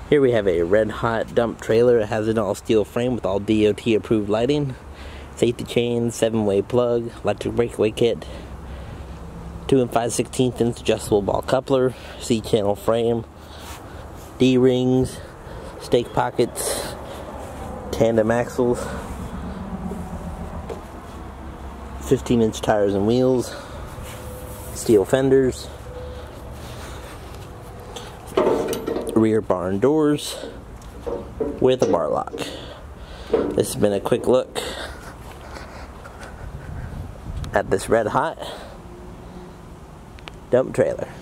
Here we have a red hot dump trailer. It has an all steel frame with all DOT approved lighting, safety chain, 7-way plug, electric breakaway kit, 2 5/16 inch adjustable ball coupler, C-channel frame, D-rings, stake pockets, tandem axles, 15-inch tires and wheels, steel fenders, rear barn doors with a bar lock. This has been a quick look at this red hot dump trailer.